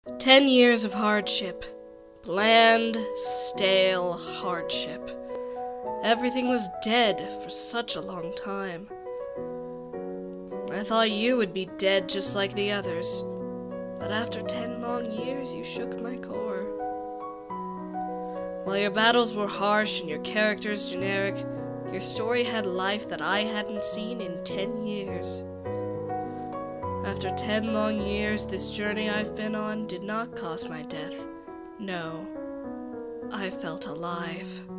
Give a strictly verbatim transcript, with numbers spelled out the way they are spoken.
Ten years of hardship. Bland, stale hardship. Everything was dead for such a long time. I thought you would be dead just like the others, but after ten long years you shook my core. While your battles were harsh and your characters generic, your story had life that I hadn't seen in ten years. After ten long years, this journey I've been on did not cause my death. No, I felt alive.